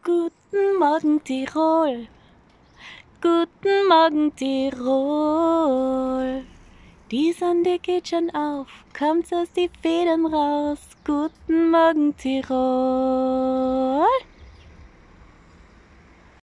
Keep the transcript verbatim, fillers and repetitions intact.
Guten Morgen, Tirol. Guten Morgen, Tirol. Die Sonne geht schon auf, kommt aus die Federn raus. Guten Morgen, Tirol.